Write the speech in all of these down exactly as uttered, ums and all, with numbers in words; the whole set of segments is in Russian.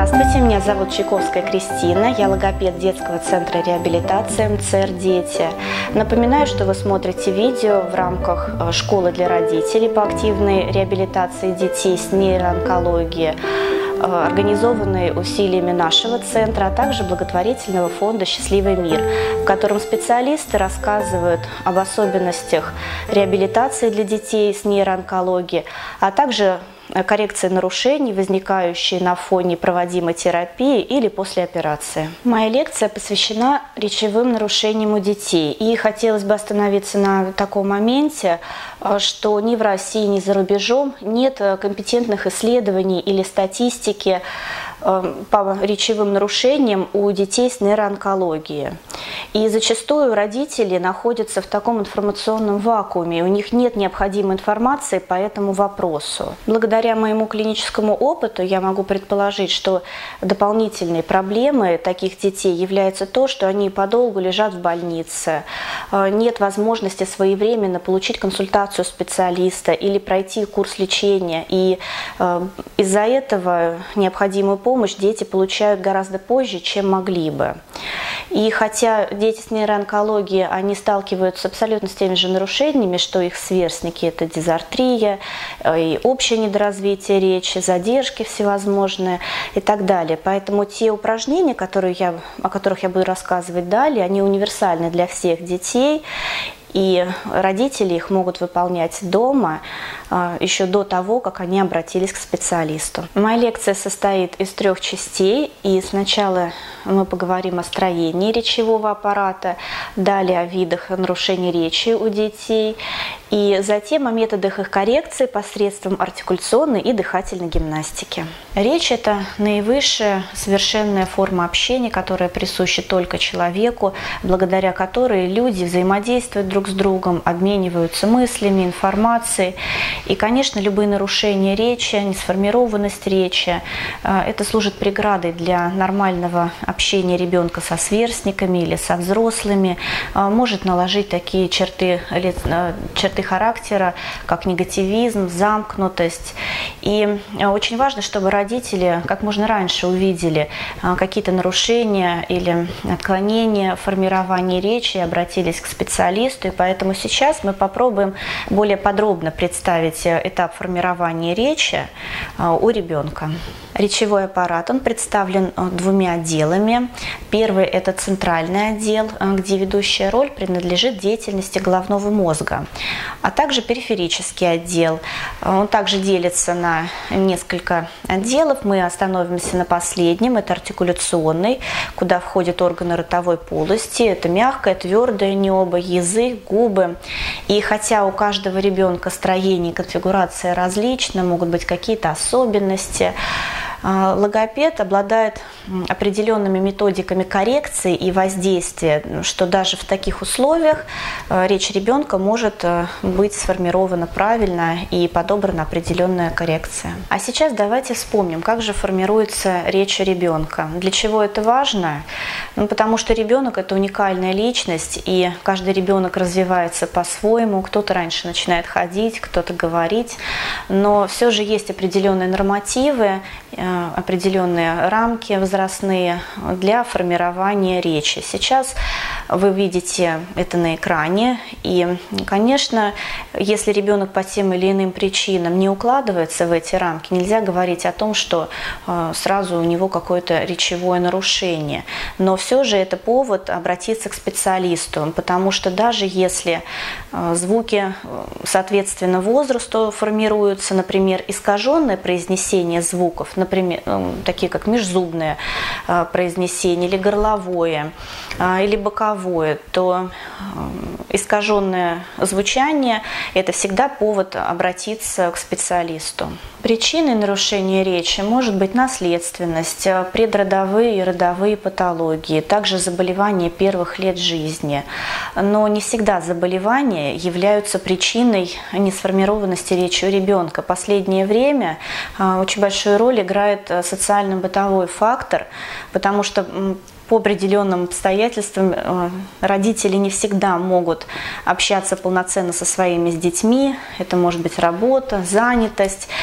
Здравствуйте, меня зовут Чайковская Кристина, я логопед детского центра реабилитации эм цэ эр «Дети». Напоминаю, что вы смотрите видео в рамках школы для родителей по активной реабилитации детей с нейроонкологией, организованной усилиями нашего центра, а также благотворительного фонда «Счастливый мир», в котором специалисты рассказывают об особенностях реабилитации для детей с нейроонкологией, а также коррекции нарушений, возникающие на фоне проводимой терапии или после операции. Моя лекция посвящена речевым нарушениям у детей. И хотелось бы остановиться на таком моменте, что ни в России, ни за рубежом нет компетентных исследований или статистики по речевым нарушениям у детей с нейроонкологией. И зачастую родители находятся в таком информационном вакууме, у них нет необходимой информации по этому вопросу. Благодаря моему клиническому опыту я могу предположить, что дополнительной проблемой таких детей является то, что они подолгу лежат в больнице, нет возможности своевременно получить консультацию специалиста или пройти курс лечения, и из-за этого необходимую помощь дети получают гораздо позже, чем могли бы. И хотя дети с нейроонкологией, они сталкиваются абсолютно с теми же нарушениями, что их сверстники, это дизартрия, и общее недоразвитие речи, задержки всевозможные и так далее. Поэтому те упражнения, которые я, о которых я буду рассказывать далее, они универсальны для всех детей. И родители их могут выполнять дома еще до того, как они обратились к специалисту. Моя лекция состоит из трех частей. И сначала мы поговорим о строении речевого аппарата, далее о видах нарушений речи у детей, и затем о методах их коррекции посредством артикуляционной и дыхательной гимнастики. Речь – это наивысшая совершенная форма общения, которая присуща только человеку, благодаря которой люди взаимодействуют друг с другом, обмениваются мыслями, информацией. И, конечно, любые нарушения речи, несформированность речи – это служит преградой для нормального общения ребенка со сверстниками или со взрослыми, может наложить такие черты, черты характера, как негативизм, замкнутость. И очень важно, чтобы родители как можно раньше увидели какие-то нарушения или отклонения в формировании речи и обратились к специалисту. И поэтому сейчас мы попробуем более подробно представить этап формирования речи у ребенка. Речевой аппарат, он представлен двумя отделами. Первый – это центральный отдел, где ведущая роль принадлежит деятельности головного мозга, а также периферический отдел. Он также делится на несколько отделов. Мы остановимся на последнем, это артикуляционный, куда входят органы ротовой полости. Это мягкое, твердое небо, язык, губы. И хотя у каждого ребенка строение и конфигурация различны, могут быть какие-то особенности, логопед обладает определенными методиками коррекции и воздействия, что даже в таких условиях речь ребенка может быть сформирована правильно и подобрана определенная коррекция. А сейчас давайте вспомним, как же формируется речь ребенка. Для чего это важно? Ну, потому что ребенок – это уникальная личность, и каждый ребенок развивается по-своему. Кто-то раньше начинает ходить, кто-то говорить, но все же есть определенные нормативы, определенные рамки возрастные для формирования речи. Сейчас вы видите это на экране, и, конечно, если ребенок по тем или иным причинам не укладывается в эти рамки, нельзя говорить о том, что сразу у него какое-то речевое нарушение. Но все же это повод обратиться к специалисту, потому что даже если звуки, соответственно, возрасту формируются, например, искаженное произнесение звуков, например, такие как межзубное произнесение или горловое, или боковое, то искаженное звучание – это всегда повод обратиться к специалисту. Причиной нарушения речи может быть наследственность, предродовые и родовые патологии, также заболевания первых лет жизни. Но не всегда заболевания являются причиной несформированности речи у ребенка. В последнее время очень большую роль играет социально-бытовой фактор, потому что по определенным обстоятельствам родители не всегда могут общаться полноценно со своими детьми. Это может быть работа, занятость.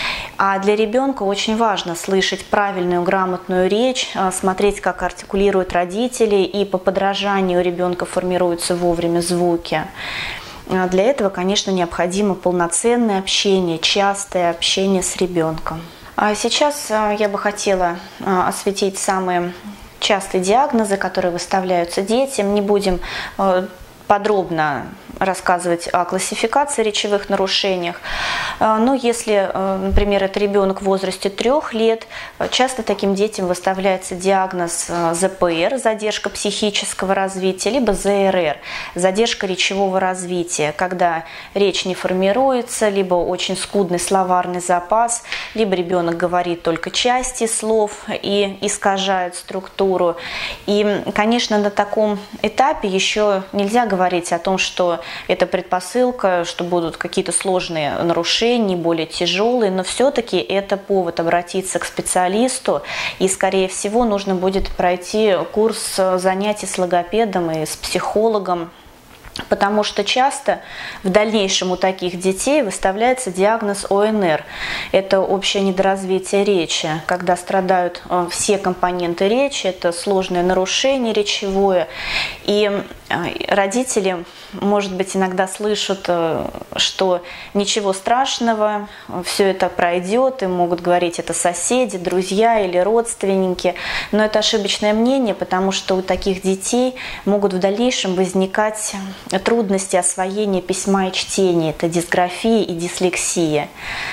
А для ребенка очень важно слышать правильную, грамотную речь, смотреть, как артикулируют родители, и по подражанию у ребенка формируются вовремя звуки. Для этого, конечно, необходимо полноценное общение, частое общение с ребенком. А сейчас я бы хотела осветить самые частые диагнозы, которые выставляются детям. Не будем подробно рассказывать о классификации речевых нарушениях. Но если, например, это ребенок в возрасте трех лет, часто таким детям выставляется диагноз зэ пэ эр, задержка психического развития, либо зэ эр эр, задержка речевого развития, когда речь не формируется, либо очень скудный словарный запас, либо ребенок говорит только части слов и искажает структуру. И, конечно, на таком этапе еще нельзя говорить о том, что это предпосылка, что будут какие-то сложные нарушения, более тяжелые, но все-таки это повод обратиться к специалисту, и, скорее всего, нужно будет пройти курс занятий с логопедом и с психологом, потому что часто в дальнейшем у таких детей выставляется диагноз о эн эр. Это общее недоразвитие речи, когда страдают все компоненты речи, это сложное нарушение речевое. И родители, может быть, иногда слышат, что ничего страшного, все это пройдет, и могут говорить, это соседи, друзья или родственники. Но это ошибочное мнение, потому что у таких детей могут в дальнейшем возникать трудности освоения письма и чтения, это дисграфия и дислексия.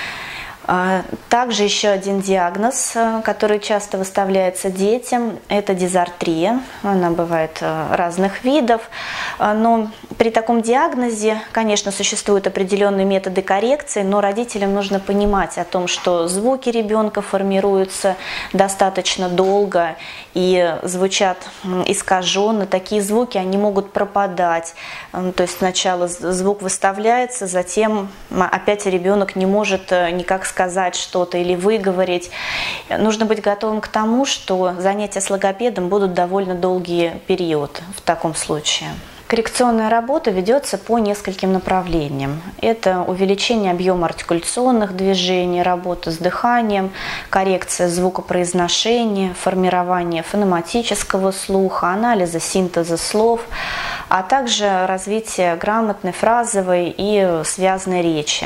Также еще один диагноз, который часто выставляется детям, это дизартрия. Она бывает разных видов, но при таком диагнозе, конечно, существуют определенные методы коррекции, но родителям нужно понимать о том, что звуки ребенка формируются достаточно долго и звучат искаженно. Такие звуки, они могут пропадать. То есть сначала звук выставляется, затем опять ребенок не может никак сказать, сказать что-то или выговорить. Нужно быть готовым к тому, что занятия с логопедом будут довольно долгий период в таком случае. Коррекционная работа ведется по нескольким направлениям. Это увеличение объема артикуляционных движений, работа с дыханием, коррекция звукопроизношения, формирование фонематического слуха, анализа синтеза слов, а также развитие грамотной, фразовой и связной речи.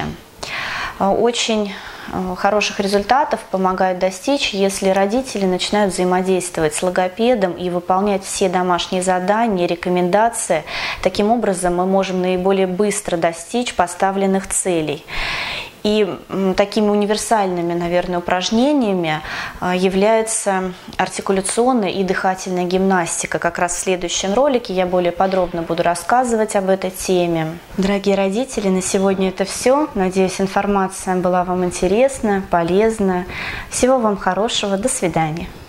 Очень хороших результатов помогает достичь, если родители начинают взаимодействовать с логопедом и выполнять все домашние задания, рекомендации. Таким образом, мы можем наиболее быстро достичь поставленных целей. И такими универсальными, наверное, упражнениями является артикуляционная и дыхательная гимнастика. Как раз в следующем ролике я более подробно буду рассказывать об этой теме. Дорогие родители, на сегодня это все. Надеюсь, информация была вам интересна, полезна. Всего вам хорошего. До свидания.